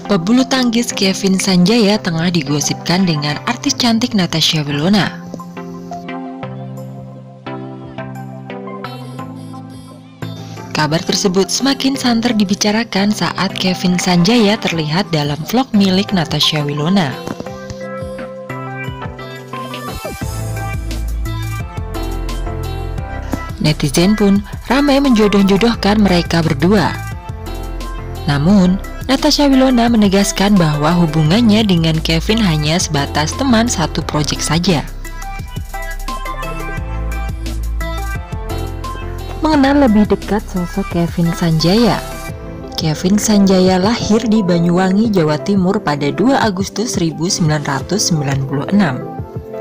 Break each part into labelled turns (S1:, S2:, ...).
S1: Pebulu tangkis Kevin Sanjaya tengah digosipkan dengan artis cantik Natasha Wilona. Kabar tersebut semakin santer dibicarakan saat Kevin Sanjaya terlihat dalam vlog milik Natasha Wilona. Netizen pun ramai menjodoh-jodohkan mereka berdua. Namun, Natasha Wilona menegaskan bahwa hubungannya dengan Kevin hanya sebatas teman satu proyek saja. Mengenal lebih dekat sosok Kevin Sanjaya. Kevin Sanjaya lahir di Banyuwangi, Jawa Timur pada 2 Agustus 1996.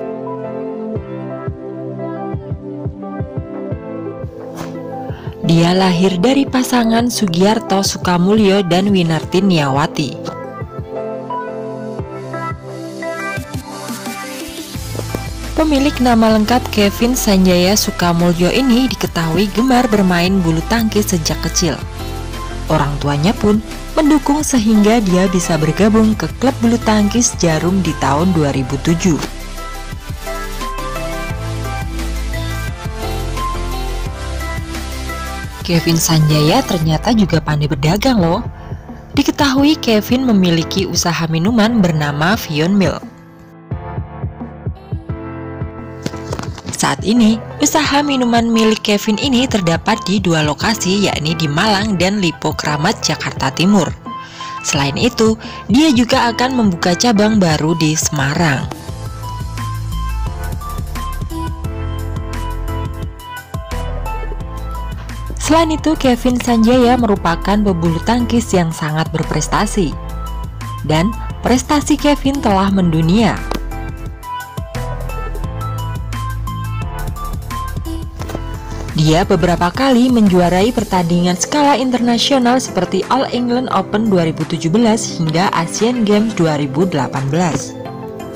S1: Dia lahir dari pasangan Sugiarto Sukamulyo dan Winarti Niawati. Pemilik nama lengkap Kevin Sanjaya Sukamulyo ini diketahui gemar bermain bulu tangkis sejak kecil. Orang tuanya pun mendukung sehingga dia bisa bergabung ke klub bulu tangkis Jarum di tahun 2007. Kevin Sanjaya ternyata juga pandai berdagang loh. Diketahui Kevin memiliki usaha minuman bernama Vion Milk. Saat ini, usaha minuman milik Kevin ini terdapat di 2 lokasi, yakni di Malang dan Lipo Kramat, Jakarta Timur. Selain itu, dia juga akan membuka cabang baru di Semarang. Selain itu, Kevin Sanjaya merupakan pebulu tangkis yang sangat berprestasi. Dan prestasi Kevin telah mendunia. Dia beberapa kali menjuarai pertandingan skala internasional seperti All England Open 2017 hingga Asian Games 2018.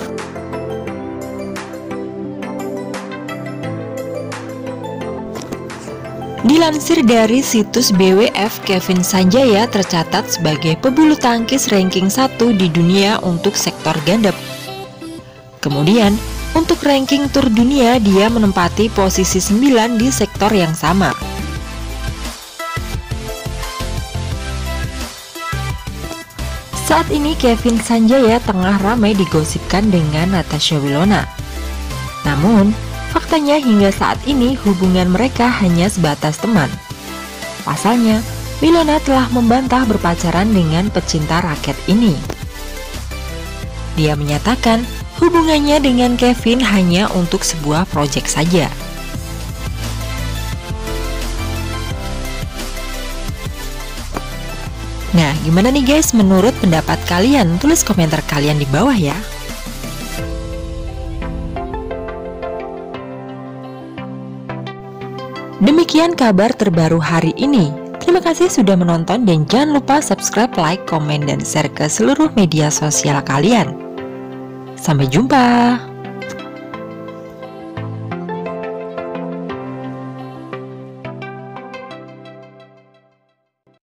S1: Dilansir dari situs BWF, Kevin Sanjaya tercatat sebagai pebulu tangkis ranking 1 di dunia untuk sektor ganda. Kemudian, untuk ranking tur dunia dia menempati posisi 9 di sektor yang sama. Saat ini Kevin Sanjaya tengah ramai digosipkan dengan Natasha Wilona. Namun, faktanya hingga saat ini hubungan mereka hanya sebatas teman. Pasalnya, Wilona telah membantah berpacaran dengan pecinta raket ini. Dia menyatakan hubungannya dengan Kevin hanya untuk sebuah proyek saja. Nah, gimana nih guys menurut pendapat kalian? Tulis komentar kalian di bawah ya. Demikian kabar terbaru hari ini. Terima kasih sudah menonton dan jangan lupa subscribe, like, komen, dan share ke seluruh media sosial kalian. Sampai jumpa.